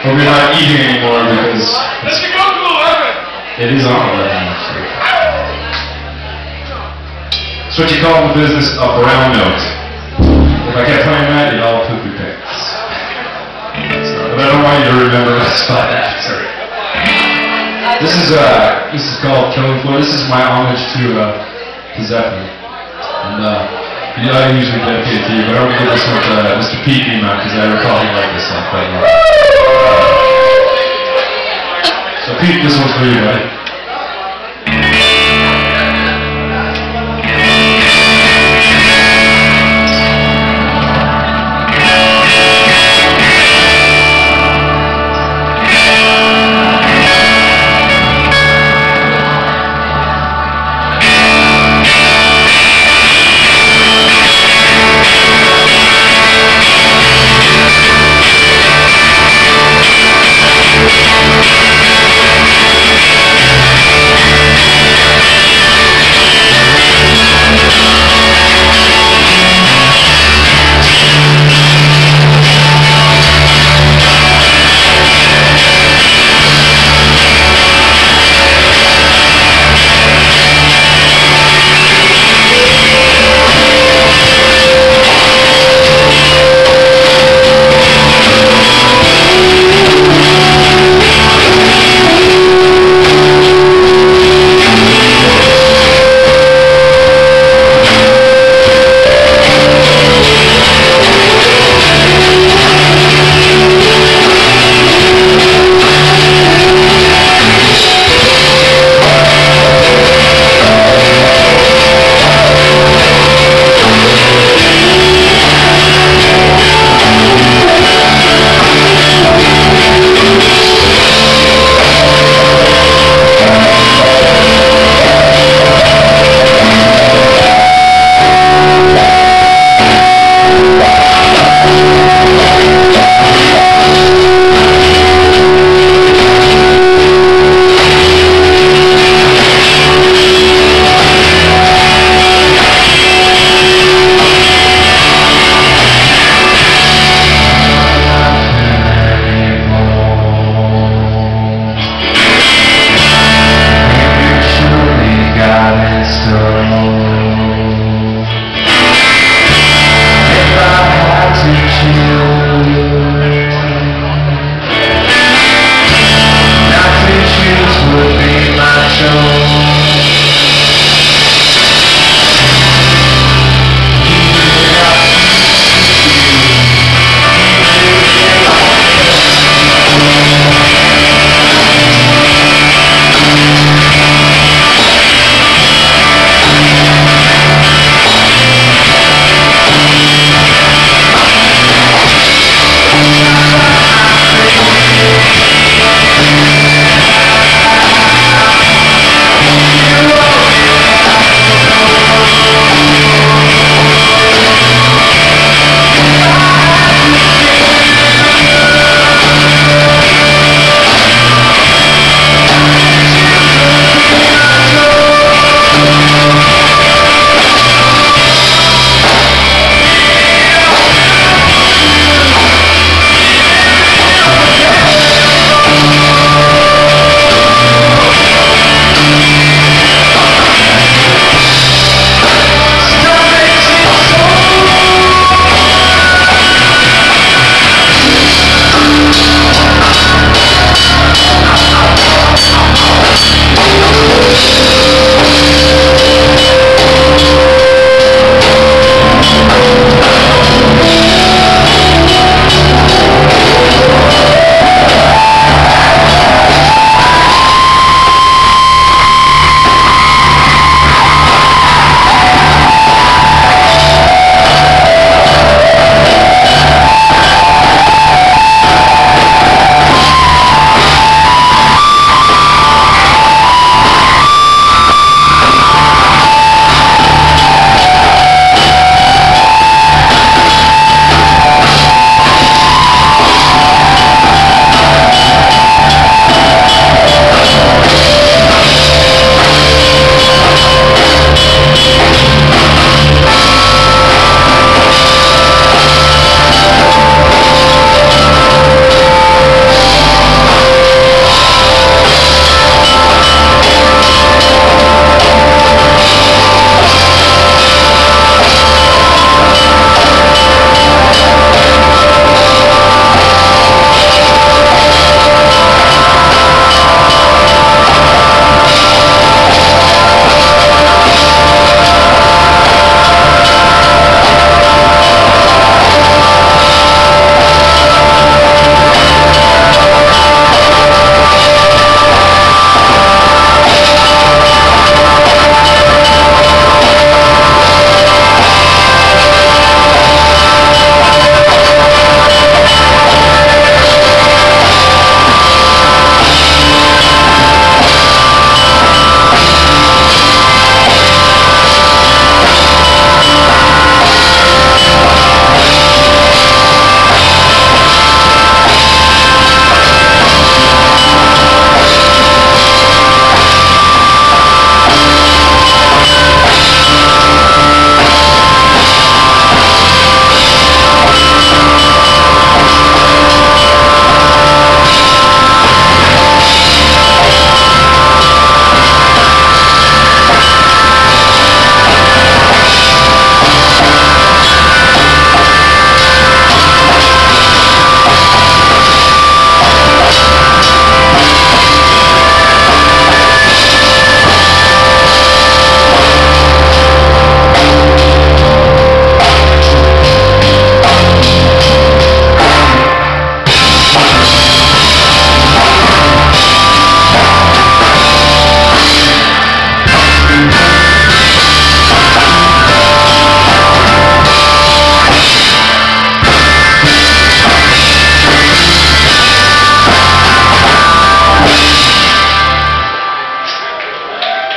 But we're not eating anymore because it is on 11 actually. It's what you call in the business a brown note. If I kept playing that, you'd all poop your pants. So, but I don't want you to remember that spot after. This is called Killing Floor. This is my homage to Zeppelin. And I usually dedicate it to you, but I'm going to give this one to Mr. Pete Nima, because I recall he liked this song quite a lot. So Pete, this one's for you, buddy.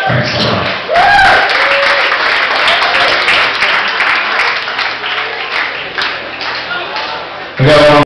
Thanks a lot. We got